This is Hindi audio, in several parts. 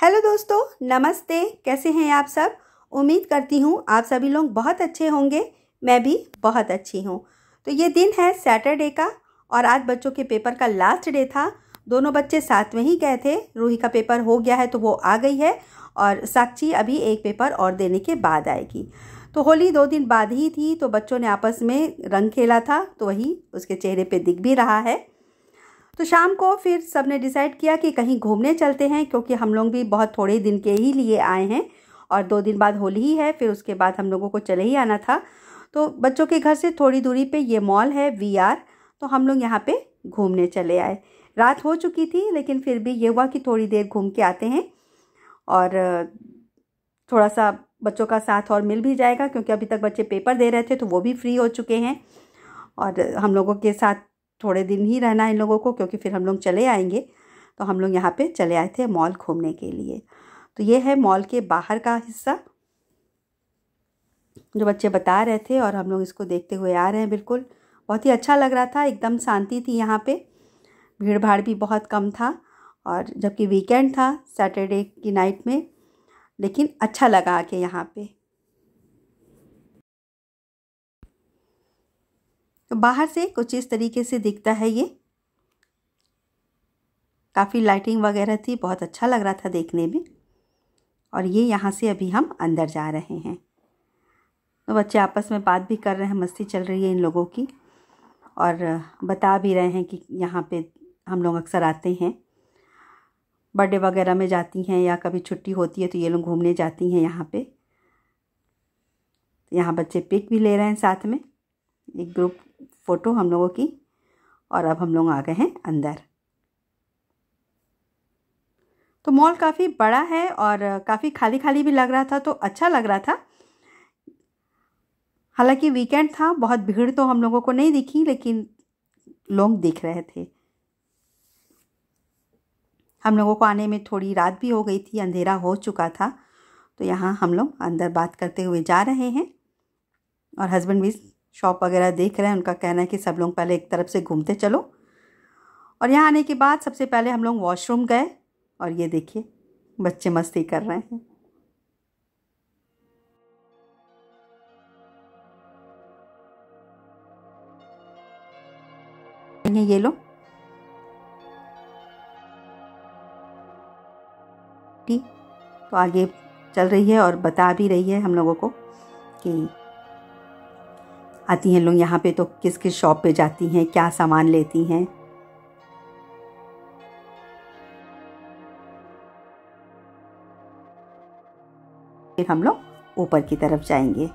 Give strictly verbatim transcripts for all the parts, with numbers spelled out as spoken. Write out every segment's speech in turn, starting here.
हेलो दोस्तों, नमस्ते। कैसे हैं आप सब? उम्मीद करती हूँ आप सभी लोग बहुत अच्छे होंगे। मैं भी बहुत अच्छी हूँ। तो ये दिन है सैटरडे का और आज बच्चों के पेपर का लास्ट डे था। दोनों बच्चे साथ में ही गए थे। रूही का पेपर हो गया है तो वो आ गई है और साक्षी अभी एक पेपर और देने के बाद आएगी। तो होली दो दिन बाद ही थी तो बच्चों ने आपस में रंग खेला था, तो वही उसके चेहरे पे दिख भी रहा है। तो शाम को फिर सब ने डिसाइड किया कि कहीं घूमने चलते हैं, क्योंकि हम लोग भी बहुत थोड़े दिन के ही लिए आए हैं और दो दिन बाद होली ही है, फिर उसके बाद हम लोगों को चले ही आना था। तो बच्चों के घर से थोड़ी दूरी पे ये मॉल है वी आर, तो हम लोग यहाँ पे घूमने चले आए। रात हो चुकी थी लेकिन फिर भी ये हुआ कि थोड़ी देर घूम के आते हैं और थोड़ा सा बच्चों का साथ और मिल भी जाएगा, क्योंकि अभी तक बच्चे पेपर दे रहे थे तो वो भी फ्री हो चुके हैं और हम लोगों के साथ थोड़े दिन ही रहना है इन लोगों को, क्योंकि फिर हम लोग चले आएंगे। तो हम लोग यहाँ पे चले आए थे मॉल घूमने के लिए। तो ये है मॉल के बाहर का हिस्सा जो बच्चे बता रहे थे और हम लोग इसको देखते हुए आ रहे हैं। बिल्कुल बहुत ही अच्छा लग रहा था, एकदम शांति थी यहाँ पे, भीड़ भाड़ भी बहुत कम था और जबकि वीकेंड था सैटरडे की नाइट में, लेकिन अच्छा लगा आके यहाँ पे। तो बाहर से कुछ इस तरीके से दिखता है ये। काफ़ी लाइटिंग वगैरह थी, बहुत अच्छा लग रहा था देखने में। और ये यहाँ से अभी हम अंदर जा रहे हैं। तो बच्चे आपस में बात भी कर रहे हैं, मस्ती चल रही है इन लोगों की और बता भी रहे हैं कि यहाँ पे हम लोग अक्सर आते हैं, बर्थडे वगैरह में जाती हैं या कभी छुट्टी होती है तो ये लोग घूमने जाती हैं यहाँ पे। यहाँ बच्चे पिक भी ले रहे हैं साथ में, एक ग्रुप फ़ोटो हम लोगों की। और अब हम लोग आ गए हैं अंदर। तो मॉल काफ़ी बड़ा है और काफ़ी खाली खाली भी लग रहा था, तो अच्छा लग रहा था। हालांकि वीकेंड था, बहुत भीड़ तो हम लोगों को नहीं दिखी, लेकिन लोग दिख रहे थे। हम लोगों को आने में थोड़ी रात भी हो गई थी, अंधेरा हो चुका था। तो यहाँ हम लोग अंदर बात करते हुए जा रहे हैं और हस्बैंड भी शॉप वगैरह देख रहे हैं। उनका कहना है कि सब लोग पहले एक तरफ से घूमते चलो। और यहाँ आने के बाद सबसे पहले हम लोग वॉशरूम गए और ये देखिए बच्चे मस्ती कर रहे हैं। ये लो, ठीक। तो आगे चल रही है और बता भी रही है हम लोगों को कि आती हैं लोग यहाँ पे तो किस किस शॉप पे जाती हैं, क्या सामान लेती हैं। फिर हम लोग ऊपर की तरफ जाएंगे।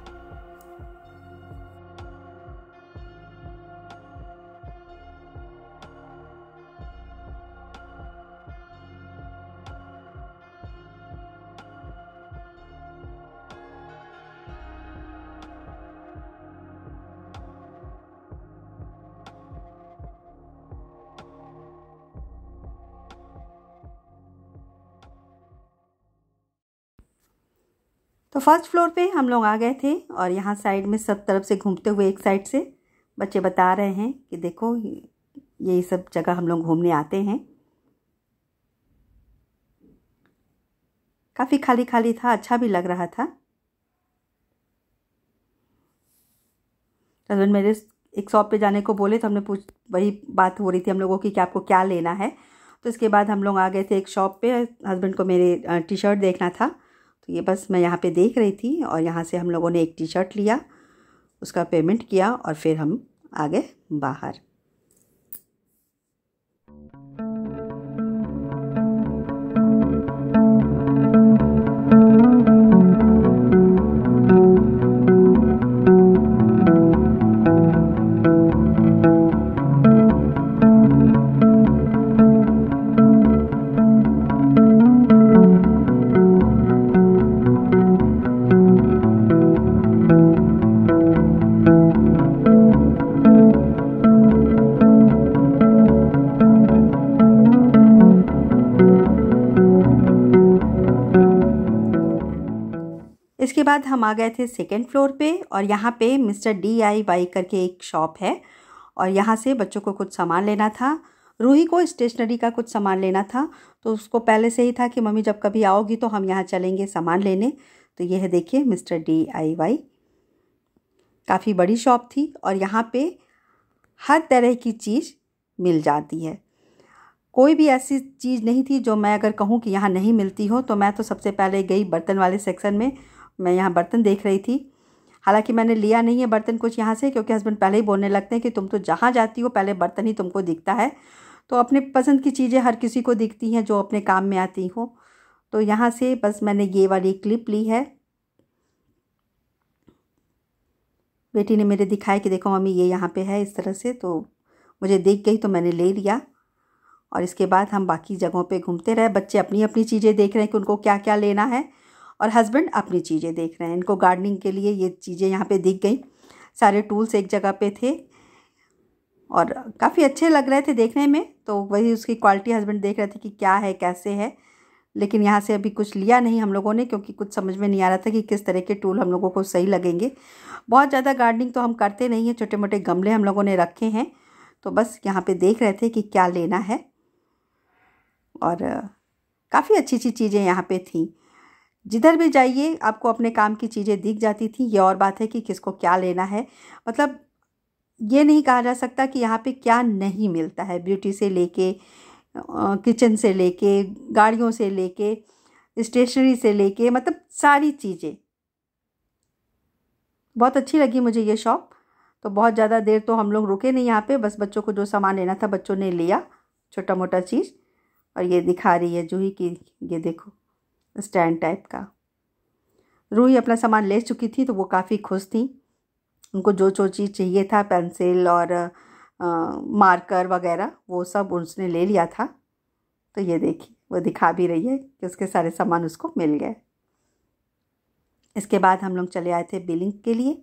तो फर्स्ट फ्लोर पे हम लोग आ गए थे और यहाँ साइड में सब तरफ से घूमते हुए एक साइड से बच्चे बता रहे हैं कि देखो ये सब जगह हम लोग घूमने आते हैं। काफ़ी खाली खाली था, अच्छा भी लग रहा था। हस्बैंड मेरे एक शॉप पे जाने को बोले तो हमने पूछ वही बात हो रही थी हम लोगों की कि आपको क्या लेना है। तो इसके बाद हम लोग आ गए थे एक शॉप पे। हस्बैंड को मेरे टी शर्ट देखना था, तो ये बस मैं यहाँ पे देख रही थी और यहाँ से हम लोगों ने एक टी शर्ट लिया, उसका पेमेंट किया और फिर हम आ गए बाहर। इसके बाद हम आ गए थे सेकेंड फ्लोर पे और यहाँ पे मिस्टर डी आई वाई करके एक शॉप है और यहाँ से बच्चों को कुछ सामान लेना था। रूही को स्टेशनरी का कुछ सामान लेना था, तो उसको पहले से ही था कि मम्मी जब कभी आओगी तो हम यहाँ चलेंगे सामान लेने। तो ये है देखिए मिस्टर डी आई वाई, काफ़ी बड़ी शॉप थी और यहाँ पे हर तरह की चीज़ मिल जाती है। कोई भी ऐसी चीज़ नहीं थी जो मैं अगर कहूँ कि यहाँ नहीं मिलती हो। तो मैं तो सबसे पहले गई बर्तन वाले सेक्शन में, मैं यहाँ बर्तन देख रही थी। हालांकि मैंने लिया नहीं है बर्तन कुछ यहाँ से, क्योंकि हस्बैंड पहले ही बोलने लगते हैं कि तुम तो जहाँ जाती हो पहले बर्तन ही तुमको दिखता है। तो अपने पसंद की चीज़ें हर किसी को दिखती हैं जो अपने काम में आती हो। तो यहाँ से बस मैंने ये वाली क्लिप ली है। बेटी ने मेरे दिखाया कि देखो मम्मी ये यहाँ पे है इस तरह से, तो मुझे दिख गई तो मैंने ले लिया। और इसके बाद हम बाकी जगहों पे घूमते रहे। बच्चे अपनी अपनी चीज़ें देख रहे हैं कि उनको क्या क्या लेना है, और हस्बैंड अपनी चीज़ें देख रहे हैं। इनको गार्डनिंग के लिए ये चीज़ें यहाँ पे दिख गई। सारे टूल्स एक जगह पे थे और काफ़ी अच्छे लग रहे थे देखने में। तो वही उसकी क्वालिटी हस्बैंड देख रहे थे कि क्या है कैसे है। लेकिन यहाँ से अभी कुछ लिया नहीं हम लोगों ने, क्योंकि कुछ समझ में नहीं आ रहा था कि किस तरह के टूल हम लोगों को सही लगेंगे। बहुत ज़्यादा गार्डनिंग तो हम करते नहीं हैं, छोटे मोटे गमले हम लोगों ने रखे हैं। तो बस यहाँ पे देख रहे थे कि क्या लेना है, और काफ़ी अच्छी अच्छी चीज़ें यहाँ पे थी। जिधर भी जाइए आपको अपने काम की चीज़ें दिख जाती थी। ये और बात है कि किसको क्या लेना है, मतलब ये नहीं कहा जा सकता कि यहाँ पे क्या नहीं मिलता है। ब्यूटी से लेके किचन से लेके गाड़ियों से लेके स्टेशनरी से लेके, मतलब सारी चीज़ें बहुत अच्छी लगी मुझे ये शॉप। तो बहुत ज़्यादा देर तो हम लोग रुके नहीं यहाँ पे, बस बच्चों को जो सामान लेना था बच्चों ने लिया, छोटा मोटा चीज़। और ये दिखा रही है जूही की, ये देखो स्टैंड टाइप का। रूही अपना सामान ले चुकी थी तो वो काफ़ी खुश थी। उनको जो जो चीज़ चाहिए था, पेंसिल और आ, मार्कर वगैरह, वो सब उसने ले लिया था। तो ये देखिए वो दिखा भी रही है कि उसके सारे सामान उसको मिल गए। इसके बाद हम लोग चले आए थे बिलिंग के लिए।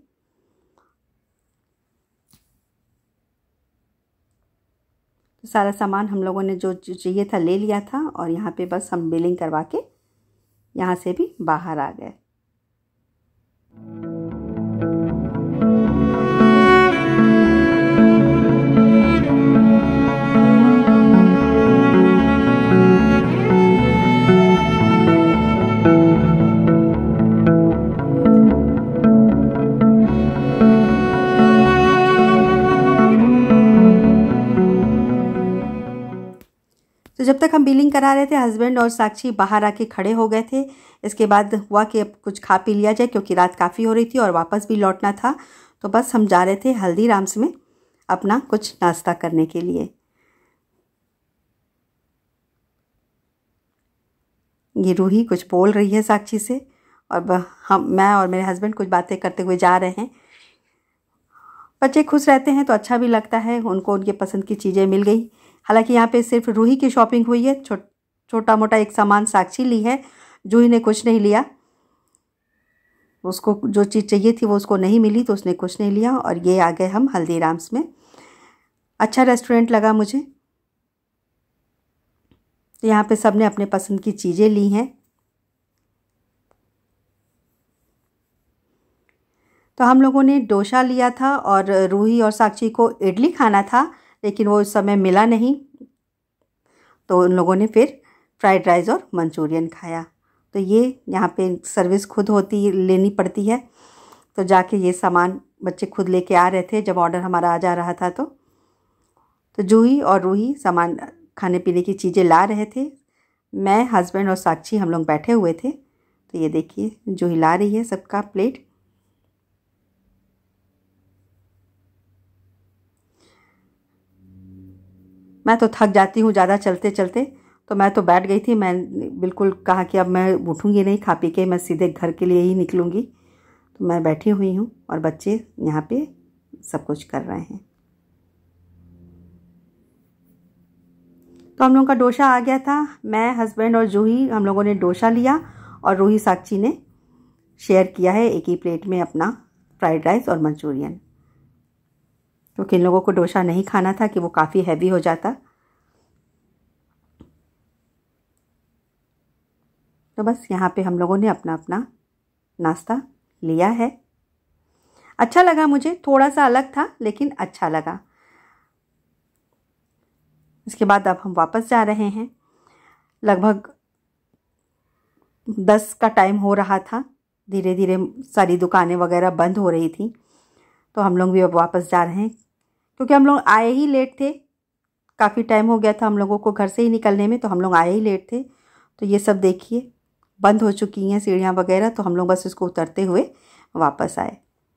तो सारा सामान हम लोगों ने जो चाहिए था ले लिया था, और यहाँ पे बस हम बिलिंग करवा के यहाँ से भी बाहर आ गए। तो जब तक हम बिलिंग करा रहे थे हस्बैंड और साक्षी बाहर आके खड़े हो गए थे। इसके बाद हुआ कि अब कुछ खा पी लिया जाए, क्योंकि रात काफ़ी हो रही थी और वापस भी लौटना था। तो बस हम जा रहे थे हल्दीराम्स में अपना कुछ नाश्ता करने के लिए। ये रूही कुछ बोल रही है साक्षी से, और हम मैं और मेरे हस्बैंड कुछ बातें करते हुए जा रहे हैं। बच्चे खुश रहते हैं तो अच्छा भी लगता है, उनको उनके पसंद की चीज़ें मिल गई। हालांकि यहाँ पे सिर्फ रूही की शॉपिंग हुई है, छो, छोटा मोटा एक सामान साक्षी ली है, जूही ने कुछ नहीं लिया। उसको जो चीज़ चाहिए थी वो उसको नहीं मिली तो उसने कुछ नहीं लिया। और ये आ गए हम हल्दीराम्स में। अच्छा रेस्टोरेंट लगा मुझे। तो यहाँ पे सब ने अपने पसंद की चीज़ें ली हैं। तो हम लोगों ने डोसा लिया था और रूही और साक्षी को इडली खाना था, लेकिन वो उस समय मिला नहीं। तो उन लोगों ने फिर फ्राइड राइस और मंचूरियन खाया। तो ये यहाँ पे सर्विस खुद होती लेनी पड़ती है। तो जाके ये सामान बच्चे खुद लेके आ रहे थे जब ऑर्डर हमारा आ जा रहा था। तो तो जूही और रूही सामान खाने पीने की चीज़ें ला रहे थे। मैं, हस्बैंड और साक्षी हम लोग बैठे हुए थे। तो ये देखिए जूही ला रही है सबका प्लेट। मैं तो थक जाती हूँ ज़्यादा चलते चलते, तो मैं तो बैठ गई थी। मैं बिल्कुल कहा कि अब मैं उठूँगी नहीं, खा पी के मैं सीधे घर के लिए ही निकलूँगी। तो मैं बैठी हुई हूँ और बच्चे यहाँ पे सब कुछ कर रहे हैं। तो हम लोगों का डोसा आ गया था। मैं, हस्बैंड और जूही हम लोगों ने डोसा लिया, और रूही साक्षी ने शेयर किया है एक ही प्लेट में अपना फ्राइड राइस और मंचूरियन, क्योंकि इन लोगों को डोसा नहीं खाना था कि वो काफ़ी हैवी हो जाता। तो बस यहाँ पे हम लोगों ने अपना अपना नाश्ता लिया है। अच्छा लगा मुझे, थोड़ा सा अलग था लेकिन अच्छा लगा। इसके बाद अब हम वापस जा रहे हैं। लगभग दस का टाइम हो रहा था, धीरे धीरे सारी दुकानें वगैरह बंद हो रही थी, तो हम लोग भी अब वापस जा रहे हैं क्योंकि हम लोग आए ही लेट थे। काफ़ी टाइम हो गया था हम लोगों को घर से ही निकलने में, तो हम लोग आए ही लेट थे। तो ये सब देखिए बंद हो चुकी हैं सीढ़ियाँ वगैरह, तो हम लोग बस इसको उतरते हुए वापस आए।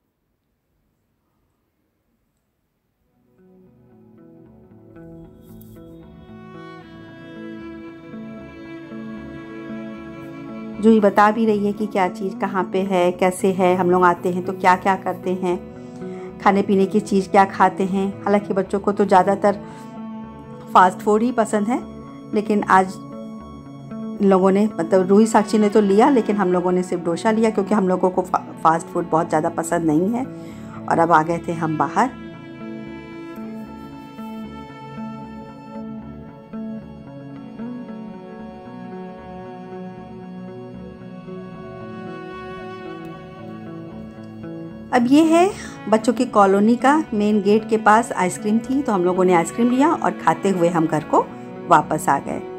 जूही बता भी रही है कि क्या चीज़ कहाँ पे है, कैसे है, हम लोग आते हैं तो क्या क्या करते हैं, खाने पीने की चीज़ क्या खाते हैं। हालांकि बच्चों को तो ज़्यादातर फास्ट फूड ही पसंद है, लेकिन आज इन लोगों ने, मतलब रूही साक्षी ने तो लिया, लेकिन हम लोगों ने सिर्फ डोसा लिया क्योंकि हम लोगों को फा, फास्ट फूड बहुत ज़्यादा पसंद नहीं है। और अब आ गए थे हम बाहर। अब ये है बच्चों की कॉलोनी का मेन गेट के पास आइसक्रीम थी, तो हम लोगों ने आइसक्रीम लिया और खाते हुए हम घर को वापस आ गए।